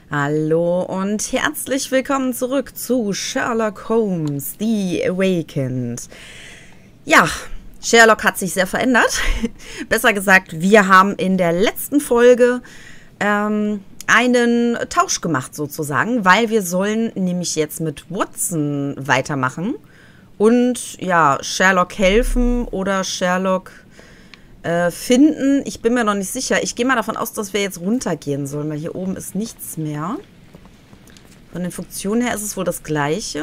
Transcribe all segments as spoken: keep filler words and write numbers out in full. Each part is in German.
Hallo und herzlich willkommen zurück zu Sherlock Holmes, The Awakened. Ja, Sherlock hat sich sehr verändert. Besser gesagt, wir haben in der letzten Folge ähm, einen Tausch gemacht sozusagen, weil wir sollen nämlich jetzt mit Watson weitermachen und ja, Sherlock helfen oder Sherlock Äh, finden. Ich bin mir noch nicht sicher. Ich gehe mal davon aus, dass wir jetzt runtergehen sollen, weil hier oben ist nichts mehr. Von den Funktionen her ist es wohl das Gleiche.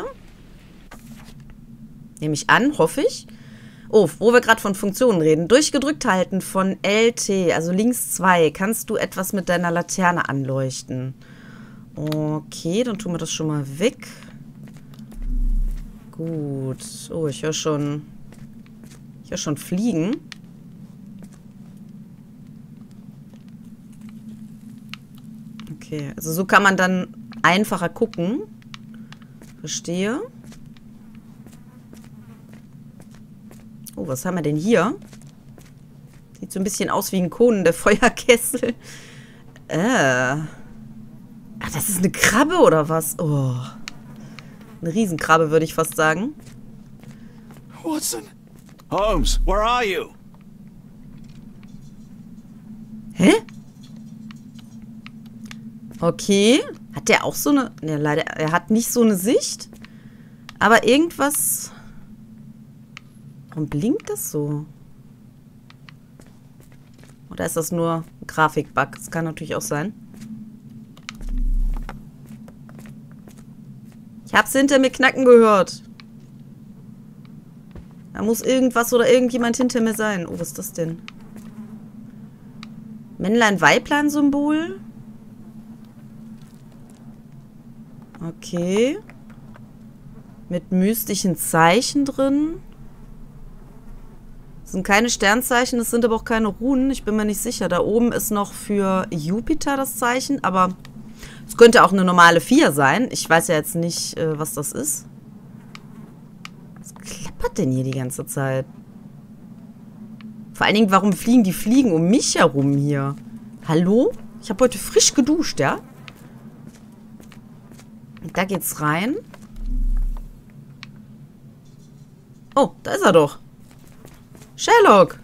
Nehme ich an, hoffe ich. Oh, wo wir gerade von Funktionen reden. Durchgedrückt halten von L T, also links zwei, kannst du etwas mit deiner Laterne anleuchten. Okay, dann tun wir das schon mal weg. Gut. Oh, ich höre schon... Ich höre schon Fliegen. Okay, also so kann man dann einfacher gucken. Verstehe. Oh, was haben wir denn hier? Sieht so ein bisschen aus wie ein Kohlen, der Feuerkessel. Äh. Ach, das ist eine Krabbe oder was? Oh. Eine Riesenkrabbe, würde ich fast sagen. Watson. Holmes, where are you? Hä? Okay. Hat der auch so eine... Ne, leider, er hat nicht so eine Sicht. Aber irgendwas... Warum blinkt das so? Oder ist das nur ein Grafikbug? Das kann natürlich auch sein. Ich hab's hinter mir knacken gehört. Da muss irgendwas oder irgendjemand hinter mir sein. Oh, was ist das denn? Männlein-Weiblein-Symbol? Okay. Mit mystischen Zeichen drin. Das sind keine Sternzeichen, das sind aber auch keine Runen. Ich bin mir nicht sicher. Da oben ist noch für Jupiter das Zeichen, aber es könnte auch eine normale vier sein. Ich weiß ja jetzt nicht, äh, was das ist. Was klappert denn hier die ganze Zeit? Vor allen Dingen, warum fliegen die Fliegen um mich herum hier? Hallo? Ich habe heute frisch geduscht, ja? Da geht's rein. Oh, da ist er doch. Sherlock.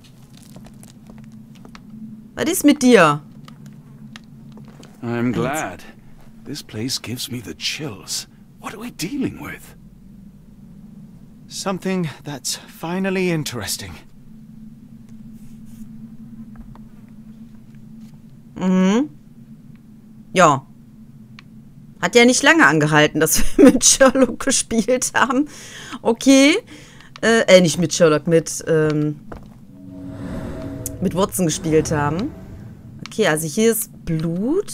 Was ist mit dir? I'm glad. This place gives me the chills. What are we dealing with? Something that's finally interesting. Mhm. Ja. Hat ja nicht lange angehalten, dass wir mit Sherlock gespielt haben. Okay. Äh, äh nicht mit Sherlock, mit, ähm, mit Watson gespielt haben. Okay, also hier ist Blut.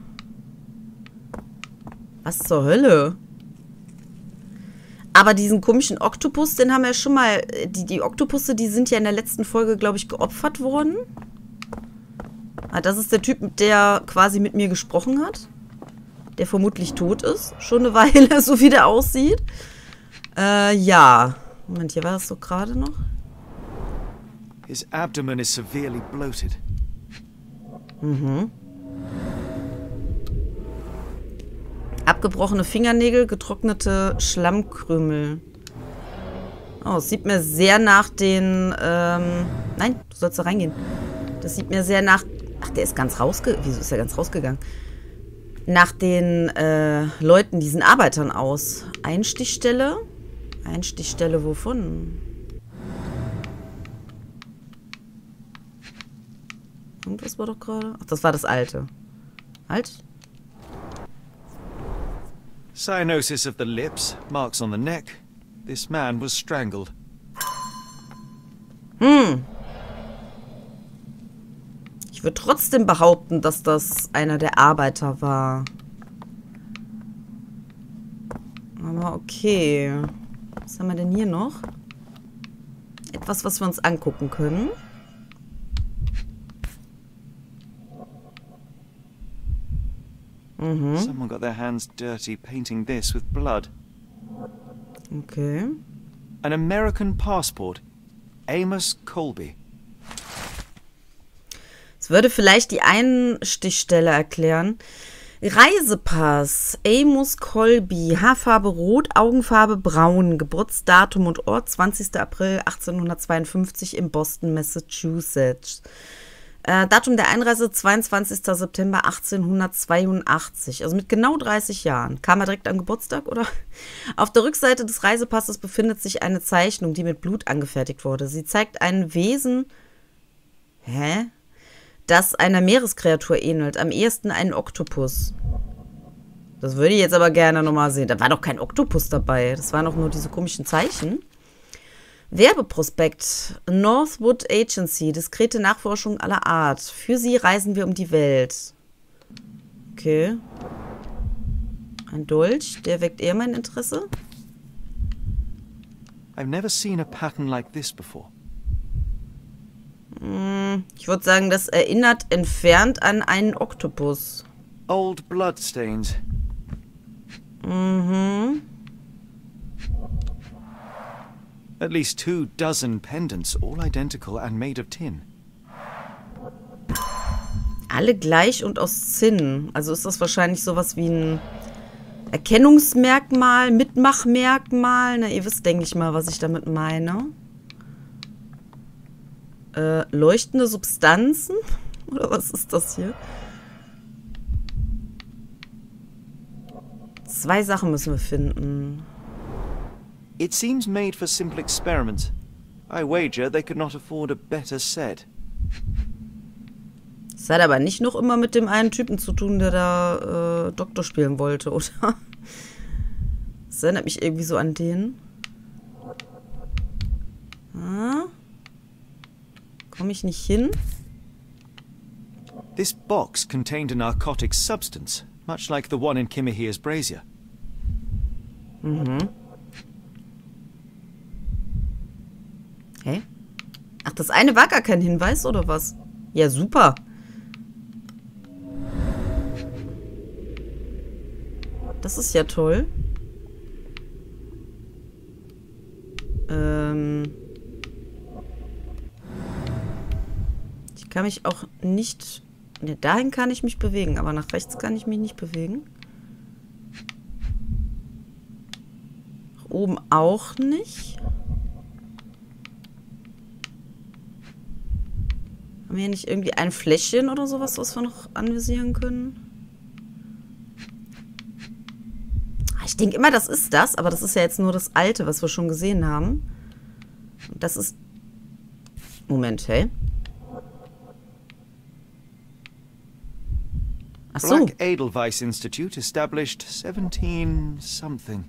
Was zur Hölle? Aber diesen komischen Oktopus, den haben wir schon mal... Die, die Oktopusse, die sind ja in der letzten Folge, glaube ich, geopfert worden. Ah, das ist der Typ, der quasi mit mir gesprochen hat. Der vermutlich tot ist. Schon eine Weile, so wie der aussieht. Äh, ja. Moment, hier war das so gerade noch. His abdomen is severely bloated. Mhm. Abgebrochene Fingernägel, getrocknete Schlammkrümel. Oh, es sieht mir sehr nach den, ähm... Nein, du sollst da reingehen. Das sieht mir sehr nach... Ach, der ist ganz rausgegangen. Wieso ist er ganz rausgegangen? Nach den äh, Leuten, diesen Arbeitern aus. Einstichstelle? Einstichstelle wovon? Irgendwas war doch gerade... Ach, das war das alte. Halt. Cyanosis of the lips, marks on the neck. This man was strangled. Hm. Ich würde trotzdem behaupten, dass das einer der Arbeiter war. Aber okay. Was haben wir denn hier noch? Etwas, was wir uns angucken können. Mhm. Someone got their hands dirty painting this with blood. Okay. An American passport. Amos Colby. Es würde vielleicht die Einstichstelle erklären. Reisepass. Amos Colby. Haarfarbe rot, Augenfarbe braun. Geburtsdatum und Ort zwanzigster April achtzehnhundertzweiundfünfzig in Boston, Massachusetts. Äh, Datum der Einreise zweiundzwanzigster September achtzehnhundertzweiundachtzig. Also mit genau dreißig Jahren. Kam er direkt am Geburtstag, oder? Auf der Rückseite des Reisepasses befindet sich eine Zeichnung, die mit Blut angefertigt wurde. Sie zeigt ein Wesen... Hä? Das einer Meereskreatur ähnelt. Am ehesten einen Oktopus. Das würde ich jetzt aber gerne nochmal sehen. Da war doch kein Oktopus dabei. Das waren doch nur diese komischen Zeichen. Werbeprospekt. Northwood Agency. Diskrete Nachforschung aller Art. Für sie reisen wir um die Welt. Okay. Ein Dolch. Der weckt eher mein Interesse. I've never seen a pattern like this before. Ich würde sagen, das erinnert entfernt an einen Oktopus. Old bloodstains. Mhm. At least two dozen pendants, all identical and made of tin. Alle gleich und aus Zinn. Also ist das wahrscheinlich sowas wie ein Erkennungsmerkmal, Mitmachmerkmal. Na, ihr wisst, denke ich mal, was ich damit meine. Äh, leuchtende Substanzen? Oder was ist das hier? Zwei Sachen müssen wir finden. It seems made for simple experiments. I wager they could not afford a better set. Das hat aber nicht noch immer mit dem einen Typen zu tun, der da äh, Doktor spielen wollte, oder? Das erinnert mich irgendwie so an den. Ah. Komme ich nicht hin? This box contained a narcotic substance, much like the one in Kimihira's brazier. Mhm. Hä? Ach, das eine war gar kein Hinweis, oder was? Ja, super. Das ist ja toll. Ähm... Ich kann mich auch nicht... Ne, dahin kann ich mich bewegen, aber nach rechts kann ich mich nicht bewegen. Nach oben auch nicht. Haben wir hier nicht irgendwie ein Fläschchen oder sowas, was wir noch anvisieren können? Ich denke immer, das ist das, aber das ist ja jetzt nur das Alte, was wir schon gesehen haben. Und das ist... Moment, hey. Ach so. Black Edelweiss Institute established seventeen something.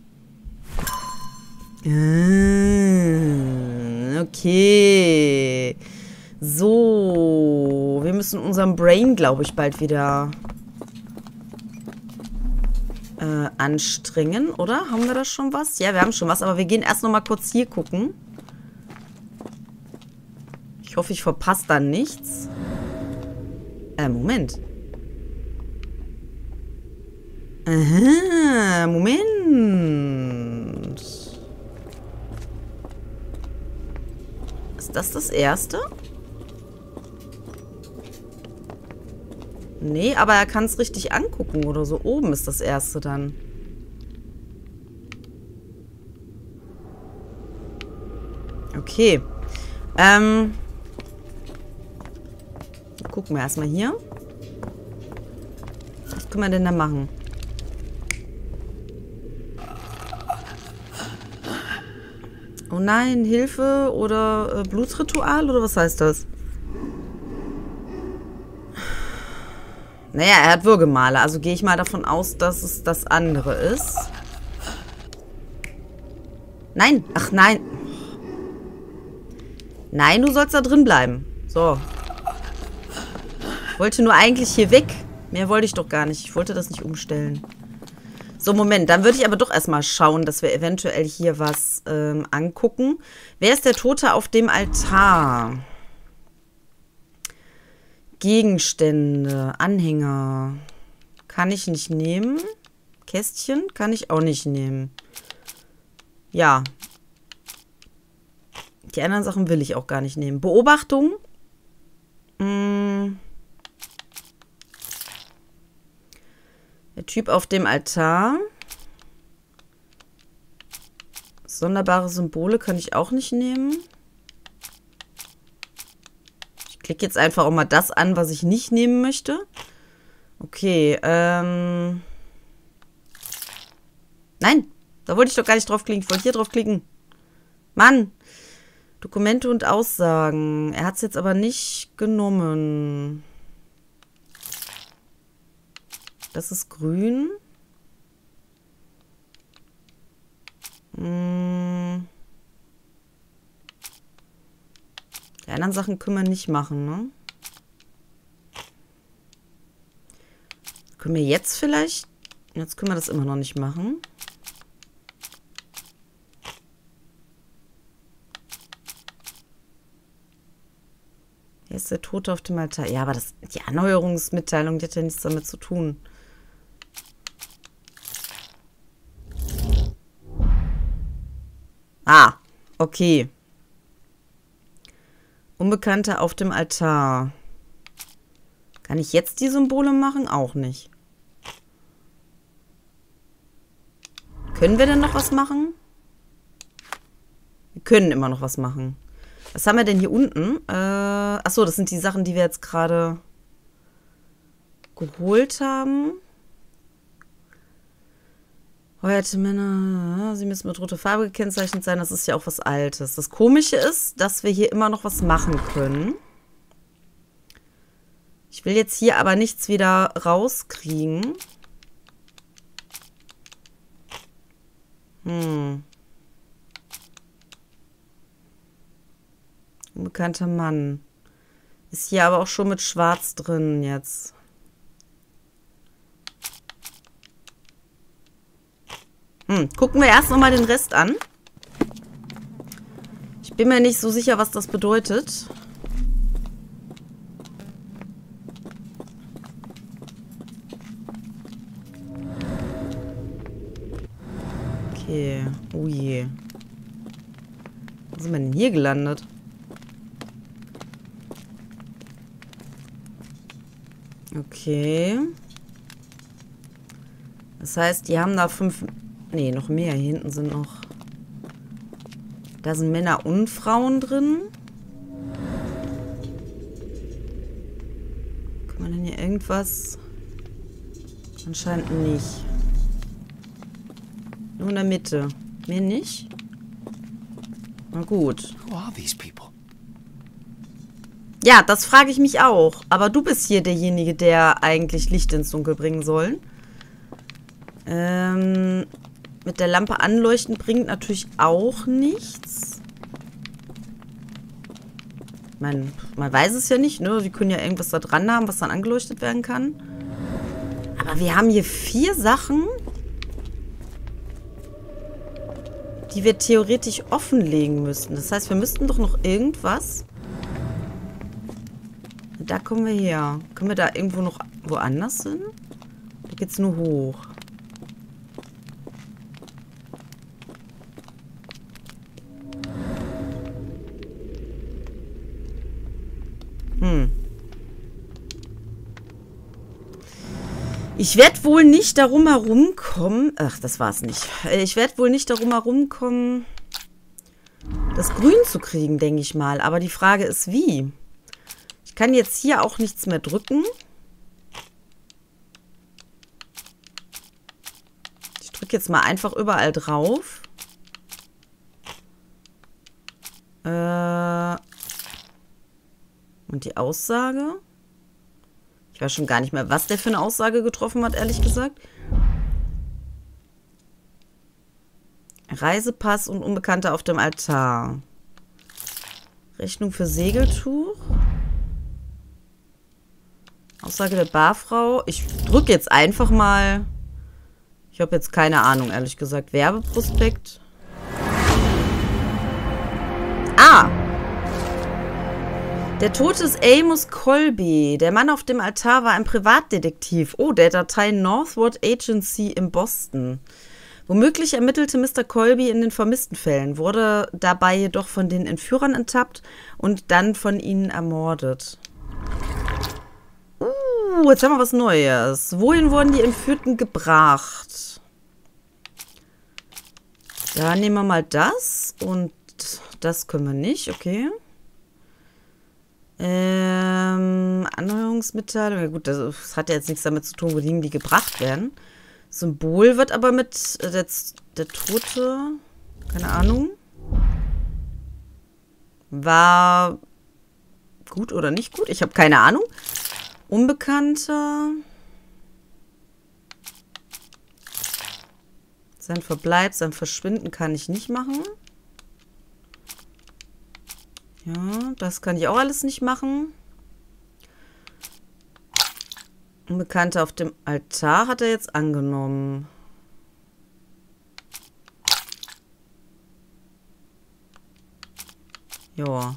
Ah, okay. So. Wir müssen unseren Brain, glaube ich, bald wieder äh, anstrengen, oder? Haben wir da schon was? Ja, wir haben schon was, aber wir gehen erst noch mal kurz hier gucken. Ich hoffe, ich verpasse da nichts. Äh, Moment. Aha, Moment. Ist das das erste? Nee, aber er kann es richtig angucken oder so. Oben ist das erste dann. Okay. Ähm. Gucken wir erstmal hier. Was können wir denn da machen? Oh nein, Hilfe oder äh, Blutsritual oder was heißt das? Naja, er hat Würgemale, also gehe ich mal davon aus, dass es das andere ist. Nein, ach nein. Nein, du sollst da drin bleiben. So. Ich wollte nur eigentlich hier weg. Mehr wollte ich doch gar nicht. Ich wollte das nicht umstellen. So, Moment. Dann würde ich aber doch erstmal schauen, dass wir eventuell hier was ähm, angucken. Wer ist der Tote auf dem Altar? Gegenstände, Anhänger. Kann ich nicht nehmen. Kästchen kann ich auch nicht nehmen. Ja. Die anderen Sachen will ich auch gar nicht nehmen. Beobachtung. Hm. Der Typ auf dem Altar. Sonderbare Symbole kann ich auch nicht nehmen. Ich klicke jetzt einfach auch mal das an, was ich nicht nehmen möchte. Okay, ähm... Nein, da wollte ich doch gar nicht draufklicken. Ich wollte hier draufklicken. Mann! Dokumente und Aussagen. Er hat es jetzt aber nicht genommen. Das ist grün. Hm. Die anderen Sachen können wir nicht machen, ne? Können wir jetzt vielleicht... Jetzt können wir das immer noch nicht machen. Hier ist der Tote auf dem Altar. Ja, aber das, die Erneuerungsmitteilung, die hat ja nichts damit zu tun. Ah, okay. Unbekannte auf dem Altar. Kann ich jetzt die Symbole machen? Auch nicht. Können wir denn noch was machen? Wir können immer noch was machen. Was haben wir denn hier unten? Äh, achso, das sind die Sachen, die wir jetzt gerade geholt haben. Heuerte Männer, sie müssen mit roter Farbe gekennzeichnet sein. Das ist ja auch was Altes. Das Komische ist, dass wir hier immer noch was machen können. Ich will jetzt hier aber nichts wieder rauskriegen. Hm. Unbekannter Mann. Ist hier aber auch schon mit Schwarz drin jetzt. Hm, gucken wir erst nochmal den Rest an. Ich bin mir nicht so sicher, was das bedeutet. Okay. Oh je. Wo sind wir denn hier gelandet? Okay. Das heißt, die haben da fünf... Nee, noch mehr. Hier hinten sind noch... Da sind Männer und Frauen drin. Kann man denn hier irgendwas... Anscheinend nicht. Nur in der Mitte. Mehr nicht? Na gut. Who are these people? Ja, das frage ich mich auch. Aber du bist hier derjenige, der eigentlich Licht ins Dunkel bringen soll. Ähm, mit der Lampe anleuchten bringt natürlich auch nichts. Man, man weiß es ja nicht, ne? Wir können ja irgendwas da dran haben, was dann angeleuchtet werden kann. Aber wir haben hier vier Sachen, die wir theoretisch offenlegen müssten. Das heißt, wir müssten doch noch irgendwas... Da kommen wir her. Können wir da irgendwo noch woanders hin? Da geht's nur hoch. Hm. Ich werde wohl nicht darum herumkommen... Ach, das war's nicht. Ich werde wohl nicht darum herumkommen, das Grün zu kriegen, denke ich mal. Aber die Frage ist, wie? Ich kann jetzt hier auch nichts mehr drücken. Ich drücke jetzt mal einfach überall drauf. Äh Und die Aussage? Ich weiß schon gar nicht mehr, was der für eine Aussage getroffen hat, ehrlich gesagt. Reisepass und Unbekannte auf dem Altar. Rechnung für Segeltuch. Aussage der Barfrau. Ich drücke jetzt einfach mal. Ich habe jetzt keine Ahnung, ehrlich gesagt. Werbeprospekt. Ah! Der Tote ist Amos Colby. Der Mann auf dem Altar war ein Privatdetektiv. Oh, der Datei Northward Agency in Boston. Womöglich ermittelte Mister Colby in den Vermisstenfällen, wurde dabei jedoch von den Entführern enttappt und dann von ihnen ermordet. Uh, jetzt haben wir was Neues. Wohin wurden die Entführten gebracht? Da nehmen wir mal das. Und das können wir nicht. Okay. Ähm, Anhörungsmitteilung. Ja gut, das hat ja jetzt nichts damit zu tun, wohin die gebracht werden. Symbol wird aber mit äh, der, der Tote, keine Ahnung, war gut oder nicht gut? Ich habe keine Ahnung. Unbekannter. Sein Verbleib, sein Verschwinden kann ich nicht machen. Ja, das kann ich auch alles nicht machen. Unbekannter auf dem Altar hat er jetzt angenommen. Ja.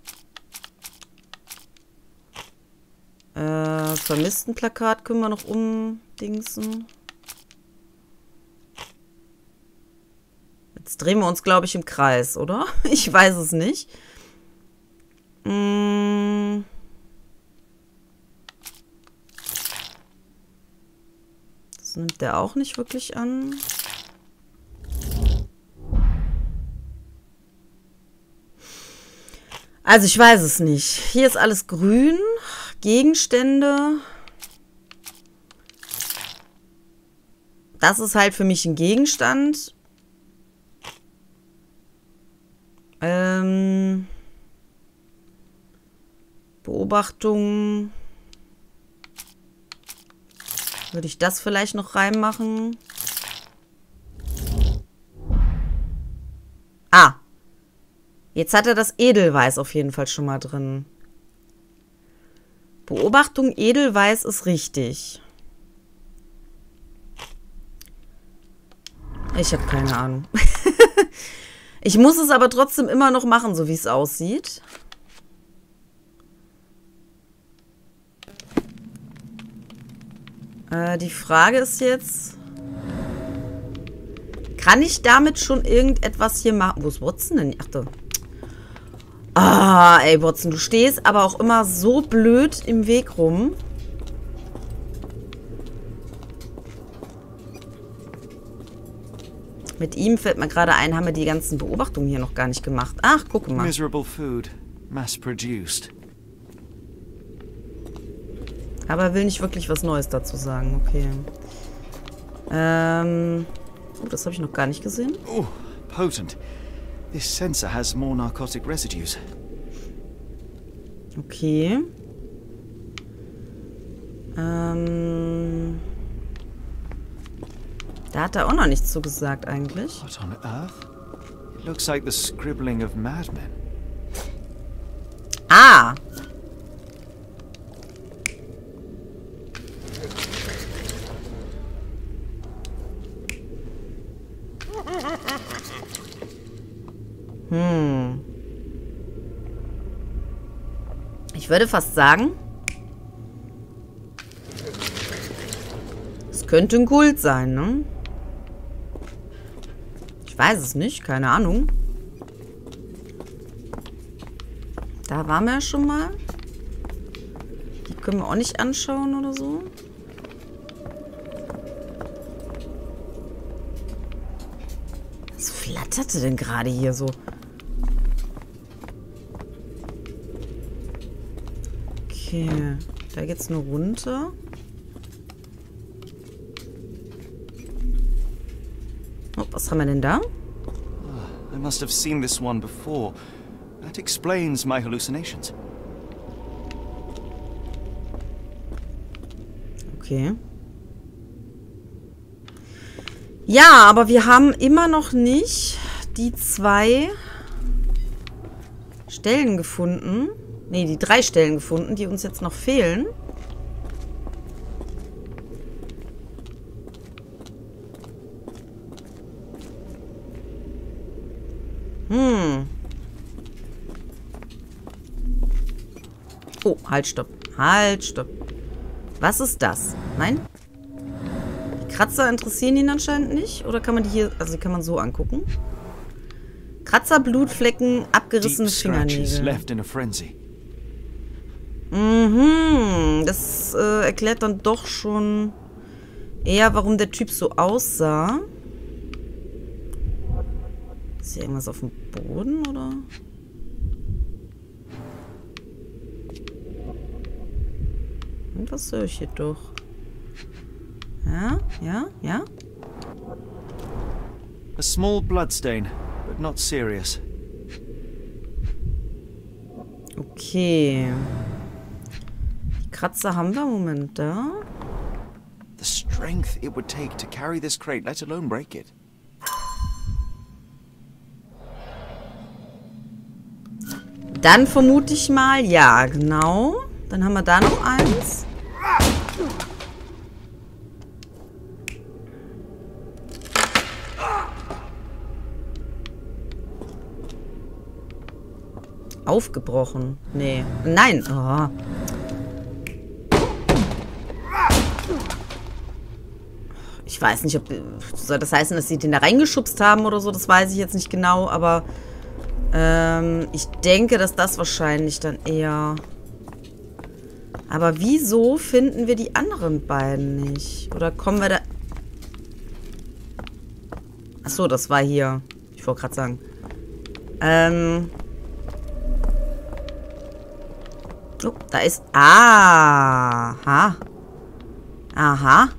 Äh, Vermisstenplakat können wir noch umdingsen. Jetzt drehen wir uns, glaube ich, im Kreis, oder? Ich weiß es nicht. Hm. Das nimmt der auch nicht wirklich an. Also ich weiß es nicht. Hier ist alles grün. Gegenstände. Das ist halt für mich ein Gegenstand. Ähm... Beobachtung. Würde ich das vielleicht noch reinmachen? Ah. Jetzt hat er das Edelweiß auf jeden Fall schon mal drin. Beobachtung Edelweiß ist richtig. Ich habe keine Ahnung. Ich muss es aber trotzdem immer noch machen, so wie es aussieht. Äh, die Frage ist jetzt, kann ich damit schon irgendetwas hier machen? Wo ist Watson denn? Ach du. Ah, ey, Watson, du stehst aber auch immer so blöd im Weg rum. Mit ihm fällt mir gerade ein, haben wir die ganzen Beobachtungen hier noch gar nicht gemacht. Ach, guck mal. Miserable food, mass-produced. Aber er will nicht wirklich was Neues dazu sagen. Okay. Ähm. Oh, das habe ich noch gar nicht gesehen. Oh, potent. This sensor has more narcotic residues. Okay. Ähm. Da hat er auch noch nichts zu gesagt eigentlich. What on earth? It looks like the scribbling of madmen. Ah! Hm. Ich würde fast sagen, es könnte ein Kult sein, ne? Ich weiß es nicht, keine Ahnung. Da waren wir ja schon mal. Die können wir auch nicht anschauen oder so. Was flatterte denn gerade hier so? Okay, da geht's nur runter. Oh, was haben wir denn da? Oh, I must have seen this one before. That explains my hallucinations. Okay. Ja, aber wir haben immer noch nicht die zwei Stellen gefunden. Ne, die drei Stellen gefunden, die uns jetzt noch fehlen. Hm. Oh, halt, stopp. Halt, stopp. Was ist das? Nein? Die Kratzer interessieren ihn anscheinend nicht. Oder kann man die hier... Also die kann man so angucken. Kratzer, Blutflecken, abgerissene Deep scratches Fingernägel. left in a frenzy. Mhm. Das äh, erklärt dann doch schon eher, warum der Typ so aussah. Ist hier irgendwas auf dem Boden, oder? Was höre ich hier doch? Ja, ja, ja. A small bloodstain, but not serious. Okay. Die Kratzer haben wir. Moment, da. The strength it would take to carry this crate, let alone break it. Dann vermute ich mal, ja, genau. Dann haben wir da noch eins. Aufgebrochen. Nee. Nein. Oh. Ich weiß nicht, ob... Soll das heißen, dass sie den da reingeschubst haben oder so? Das weiß ich jetzt nicht genau, aber... Ähm, ich denke, dass das wahrscheinlich dann eher... Aber wieso finden wir die anderen beiden nicht? Oder kommen wir da... Achso, das war hier. Ich wollte gerade sagen. Ähm... Oh, da ist... Aha. Aha.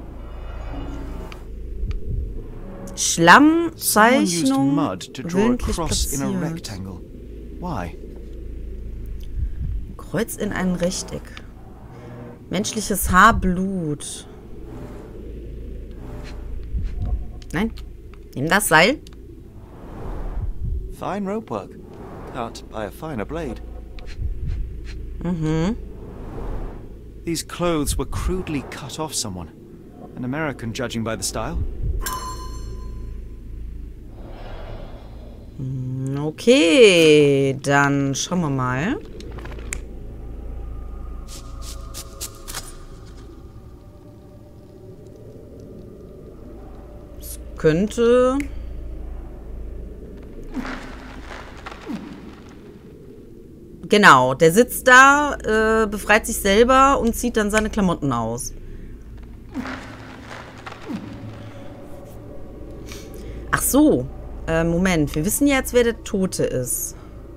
Schlammzeichnung willentlich platziert. Kreuz in ein Rechteck. Menschliches Haar, Blut. Nein. Nimm das Seil. Fine ropework, cut by a finer blade. Mhm. These clothes were crudely cut off someone. An American, judging by the style. Okay, dann schauen wir mal. Es könnte... Genau, der sitzt da, äh, befreit sich selber und zieht dann seine Klamotten aus. Ach so, äh, Moment, wir wissen jetzt, wer der Tote ist.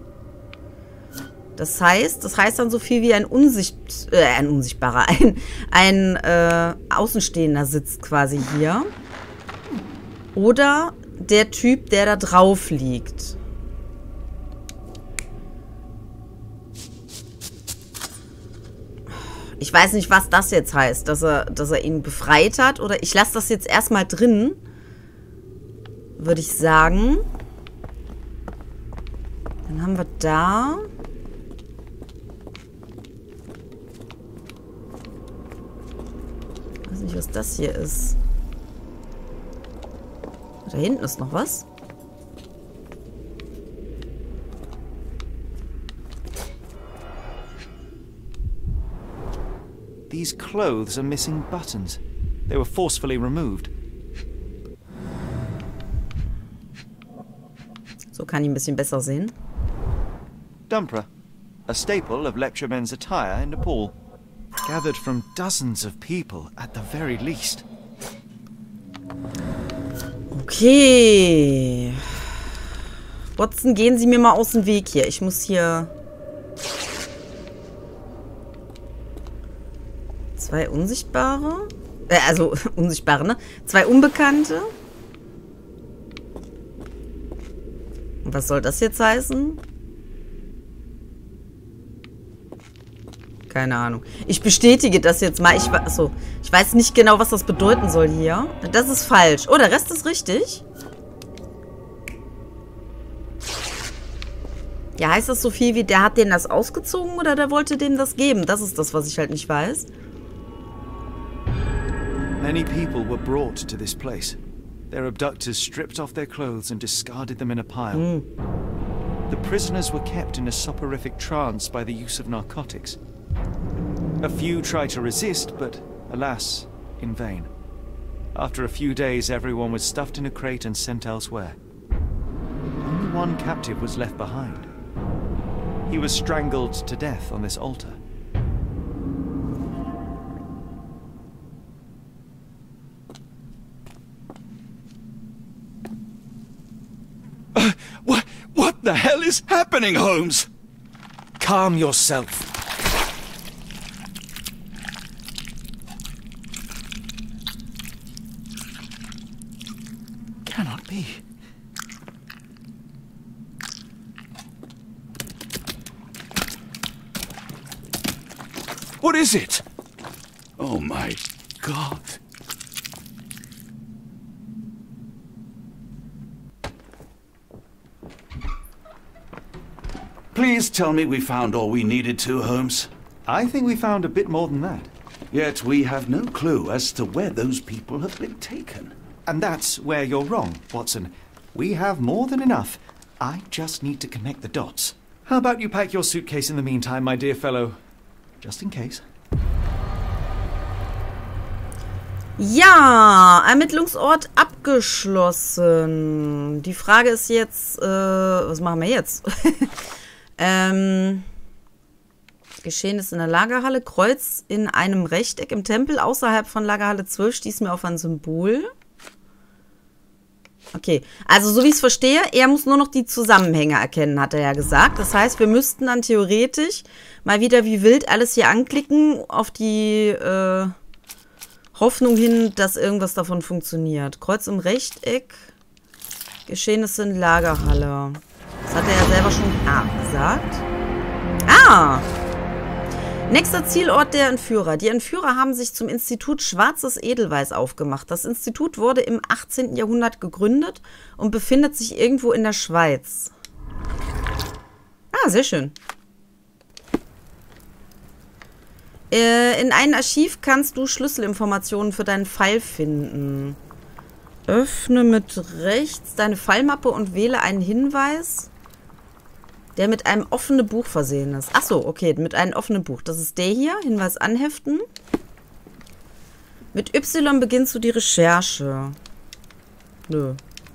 Das heißt, das heißt dann so viel wie ein Unsicht, äh, ein Unsichtbarer, ein, ein äh, Außenstehender sitzt quasi hier. Oder der Typ, der da drauf liegt. Ich weiß nicht, was das jetzt heißt, dass er, dass er ihn befreit hat. Oder ich lasse das jetzt erstmal drin, würde ich sagen. Dann haben wir da... Ich weiß nicht, was das hier ist. Da hinten ist noch was. These clothes are missing buttons. They were forcefully removed. So kann ich ein bisschen besser sehen. Dumpra, a staple of lecturemen's attire in Nepal. Gathered from dozens of people at the very least. Okay. Watson, gehen Sie mir mal aus dem Weg hier. Ich muss hier... Zwei Unsichtbare. Äh, also, Unsichtbare, ne? Zwei Unbekannte. Und was soll das jetzt heißen? Keine Ahnung. Ich bestätige das jetzt mal. Ich, achso, ich weiß nicht genau, was das bedeuten soll hier. Das ist falsch. Oh, der Rest ist richtig. Ja, heißt das so viel wie, der hat denen das ausgezogen oder der wollte dem das geben? Das ist das, was ich halt nicht weiß. Many people were brought to this place. Their abductors stripped off their clothes and discarded them in a pile. Mm. The prisoners were kept in a soporific trance by the use of narcotics. A few tried to resist, but, alas, in vain. After a few days, everyone was stuffed in a crate and sent elsewhere. Only one captive was left behind. He was strangled to death on this altar. the hell is happening, Holmes? Calm yourself. Cannot be. What is it? Oh my God. Please tell me we found all we needed to, Holmes. I think we found a bit more than that. Yet we have no clue as to where those people have been taken. And that's where you're wrong, Watson. We have more than enough. I just need to connect the dots. How about you pack your suitcase in the meantime, my dear fellow? Just in case. Ja, Ermittlungsort abgeschlossen. Die Frage ist jetzt, äh, was machen wir jetzt? ähm, Geschehnis in der Lagerhalle. Kreuz in einem Rechteck im Tempel. Außerhalb von Lagerhalle zwölf stieß mir auf ein Symbol. Okay, also so wie ich es verstehe, er muss nur noch die Zusammenhänge erkennen, hat er ja gesagt. Das heißt, wir müssten dann theoretisch mal wieder wie wild alles hier anklicken, auf die äh, Hoffnung hin, dass irgendwas davon funktioniert. Kreuz im Rechteck, Geschehnisse in Lagerhalle. Das hat er ja selber schon ah, gesagt. Ah! Nächster Zielort der Entführer. Die Entführer haben sich zum Institut Schwarzes Edelweiß aufgemacht. Das Institut wurde im achtzehnten Jahrhundert gegründet und befindet sich irgendwo in der Schweiz. Ah, sehr schön. Äh, in einem Archiv kannst du Schlüsselinformationen für deinen Fall finden. Öffne mit rechts deine Fallmappe und wähle einen Hinweis, der mit einem offenen Buch versehen ist. Achso, okay, mit einem offenen Buch. Das ist der hier. Hinweis anheften. Mit Y beginnst du die Recherche. Nö.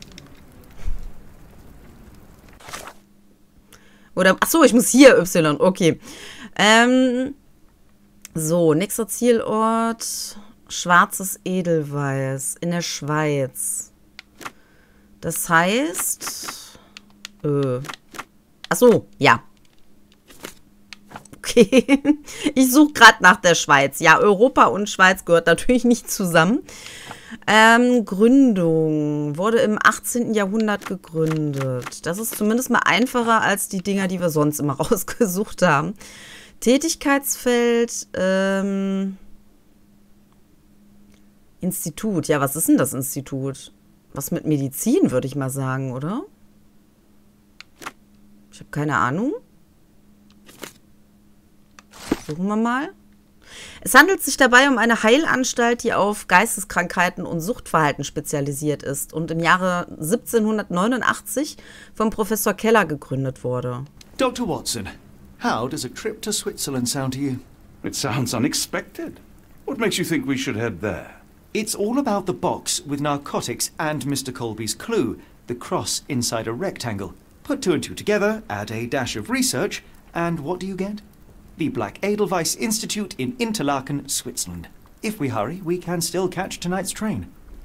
Oder, achso, ich muss hier Y. Okay. Ähm, so, nächster Zielort. Schwarzes Edelweiß. In der Schweiz. Das heißt... Äh... Ach so, ja. Okay. Ich suche gerade nach der Schweiz. Ja, Europa und Schweiz gehört natürlich nicht zusammen. Ähm, Gründung. Wurde im achtzehnten Jahrhundert gegründet. Das ist zumindest mal einfacher als die Dinger, die wir sonst immer rausgesucht haben. Tätigkeitsfeld. Ähm, Institut. Ja, was ist denn das Institut? Was mit Medizin, würde ich mal sagen, oder? Ich habe keine Ahnung. Suchen wir mal. Es handelt sich dabei um eine Heilanstalt, die auf Geisteskrankheiten und Suchtverhalten spezialisiert ist und im Jahre siebzehnhundertneunundachtzig von Professor Keller gegründet wurde. Doctor Watson, how does a trip to Switzerland sound to you? It sounds unexpected. What makes you think we should head there? It's all about the box with narcotics and Mister Colby's clue, the cross inside a rectangle. Put two and two together, add a dash of research, and what do you get? The Black Edelweiss Institute in Interlaken, Switzerland. If we hurry, we can still catch tonight's train.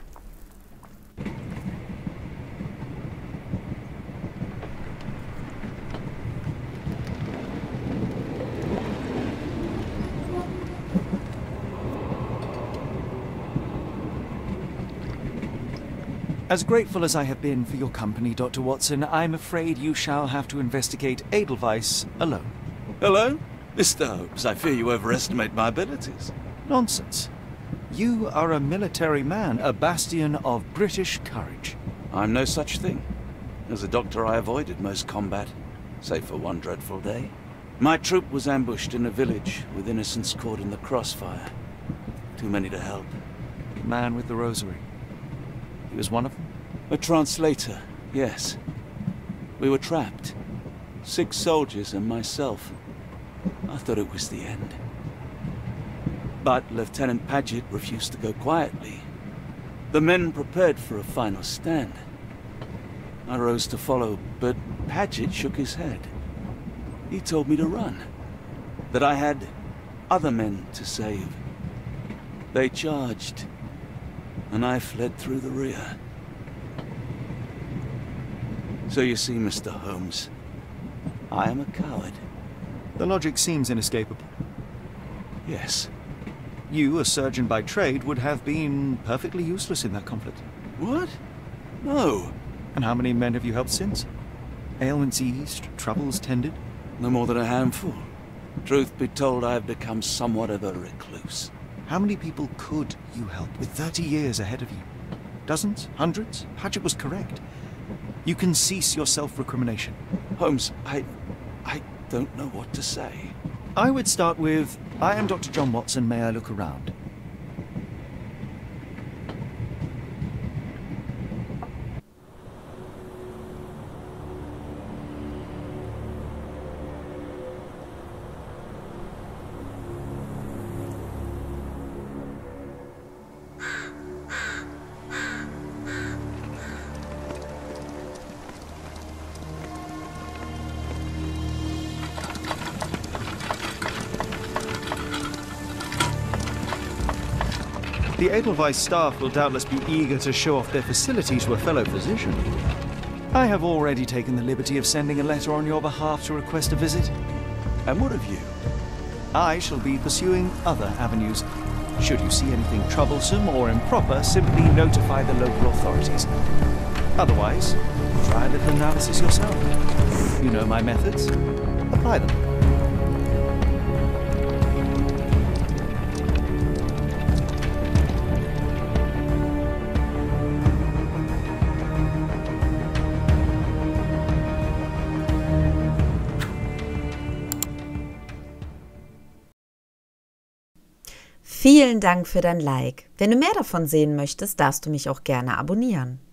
As grateful as I have been for your company, Doctor Watson, I'm afraid you shall have to investigate Edelweiss alone. Hello? Mister Holmes, I fear you overestimate my abilities. Nonsense. You are a military man, a bastion of British courage. I'm no such thing. As a doctor, I avoided most combat, save for one dreadful day. My troop was ambushed in a village with innocents caught in the crossfire. Too many to help. Man with the rosary. He was one of them? A translator, yes. We were trapped. Six soldiers and myself. I thought it was the end. But Lieutenant Paget refused to go quietly. The men prepared for a final stand. I rose to follow, but Paget shook his head. He told me to run. That I had other men to save. They charged, and I fled through the rear. So you see, Mister Holmes, I am a coward. The logic seems inescapable. Yes. You, a surgeon by trade, would have been perfectly useless in that conflict. What? No. And how many men have you helped since? Ailments eased, troubles tended? No more than a handful. Truth be told, I have become somewhat of a recluse. How many people could you help with thirty years ahead of you? Dozens? Hundreds? Patchett was correct. You can cease your self-recrimination. Holmes, I... I don't know what to say. I would start with, I am Doctor John Watson, may I look around? The Edelweiss staff will doubtless be eager to show off their facility to a fellow physician. I have already taken the liberty of sending a letter on your behalf to request a visit. And what of you? I shall be pursuing other avenues. Should you see anything troublesome or improper, simply notify the local authorities. Otherwise, try a little analysis yourself. You know my methods. Apply them. Vielen Dank für dein Like. Wenn du mehr davon sehen möchtest, darfst du mich auch gerne abonnieren.